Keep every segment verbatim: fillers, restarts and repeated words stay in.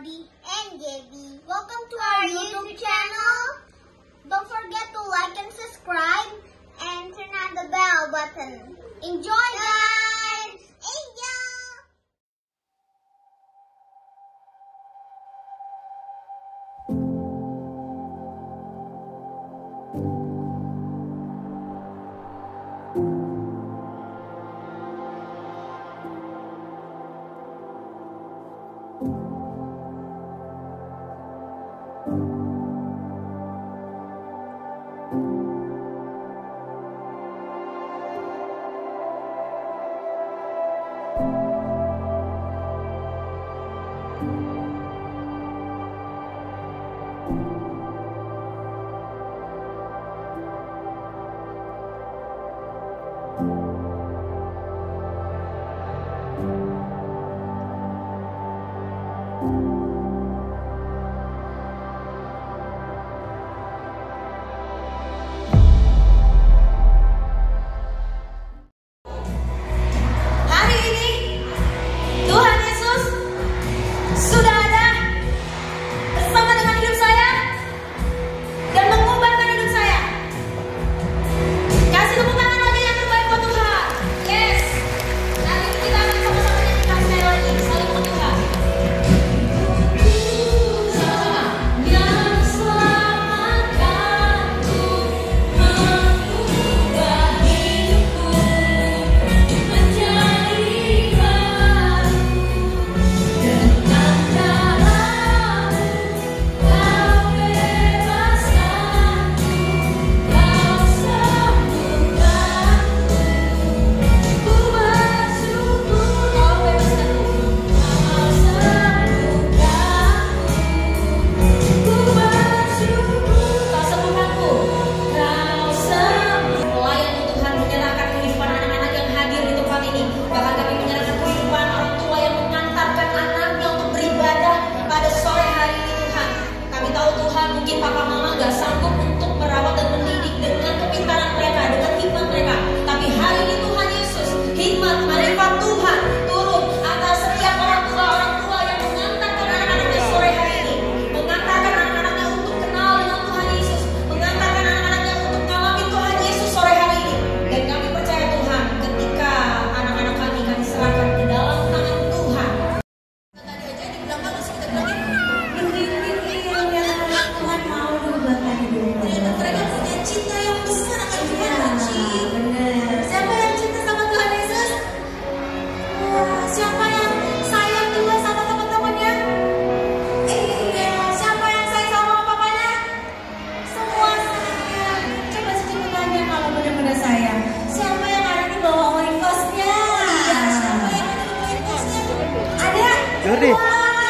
Abby and Gaby. Welcome to our YouTube channel. Don't forget to like and subscribe and turn on the bell button. Enjoy, guys! Enjoy! Jordi. Wah,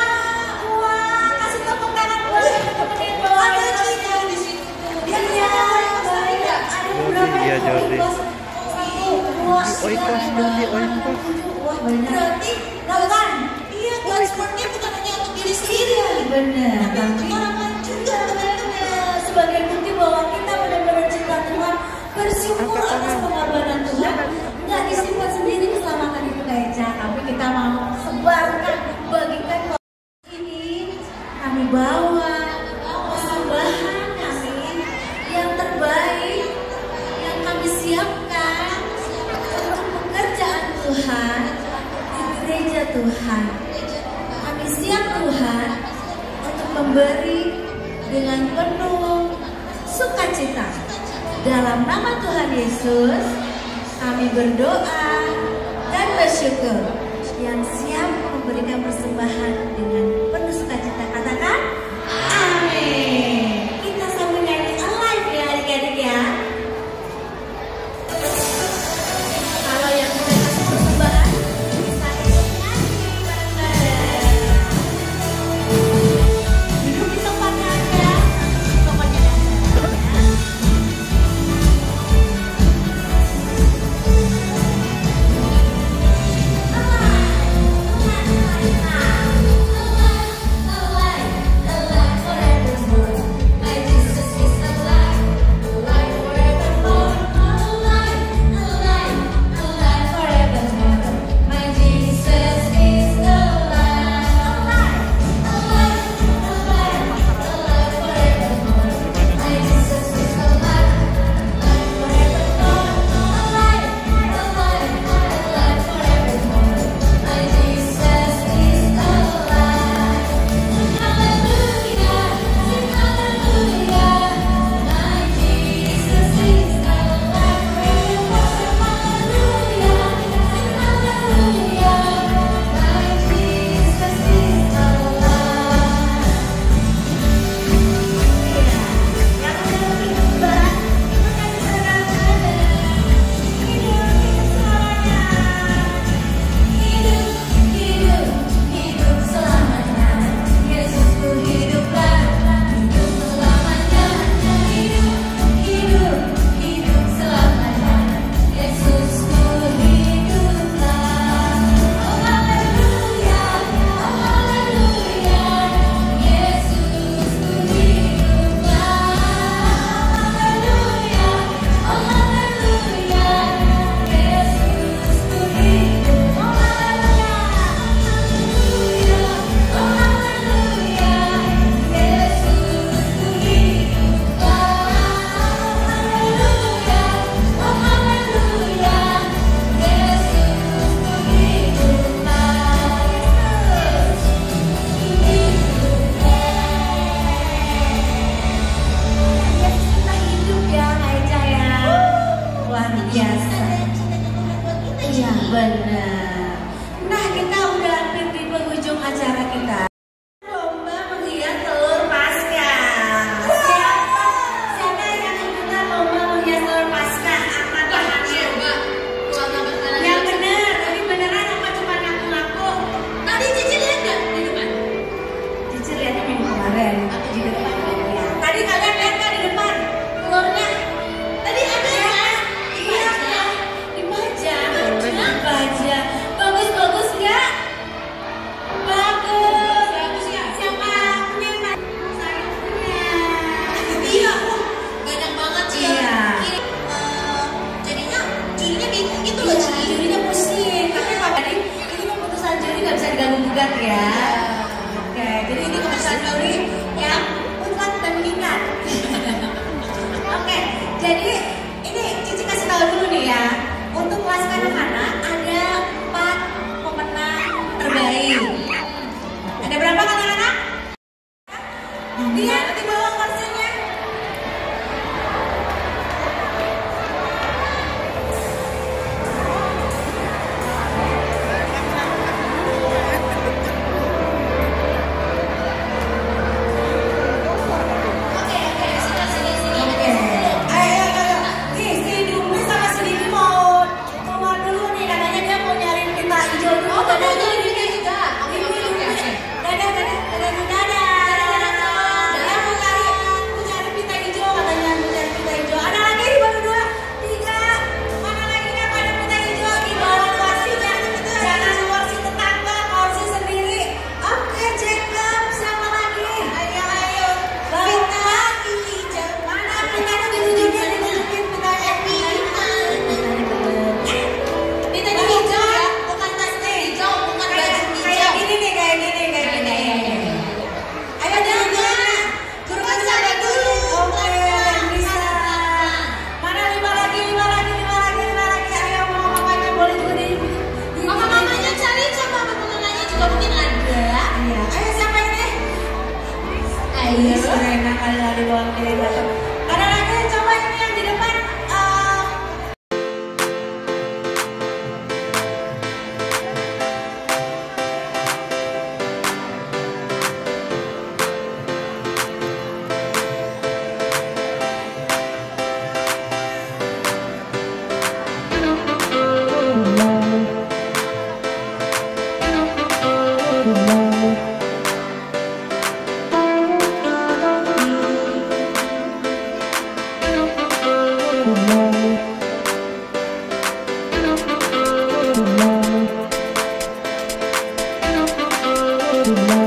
wah, kasih tepuk tangan buat temen-temen yang bawa ada Cina di situ. Dia dia ada beberapa Iya, Jordi. Oikos, Jordi, oikos. Berarti lakukan. Iya, transportnya bukan hanya untuk diri sendiri. Benar. Tapi orang lain juga teman-teman. Sebagai bukti bahwa kita benar-benar cinta Tuhan, bersyukur atas pengorbanan Tuhan. Nggak disimpan sendiri keselamatan itu Kak, tapi kita mau sebarkan, bagikan. Ini kami bawa persembahan kami yang terbaik yang kami siapkan untuk pekerjaan Tuhan di gereja Tuhan. Kami siap Tuhan untuk memberi dengan penuh sukacita. Dalam nama Tuhan Yesus kami berdoa dan bersyukur. Yang siap memberikan persembahan dengan penuh sukacita katakan amin. Kita sambil nyanyi live ya adik-adik ya. Kalau yang sudah kasih persembahan bisa ikut nyanyi bareng-bareng. Duduk di tempatnya aja, pokoknya ada. Ah. gugat ya. Oke, jadi ini kebetulan Gauri yang mutlak dan mengikat. Oke, jadi ini Cici kasih tahu dulu nih ya. Untuk kelas anak-anak ada empat pemenang terbaik. Ada berapa anak-anak? Lihat di bawah kursinya. Iya, enak ada di bawah kiri belakang. Ada lagi coba ini yang di depan. Uh... Thank you.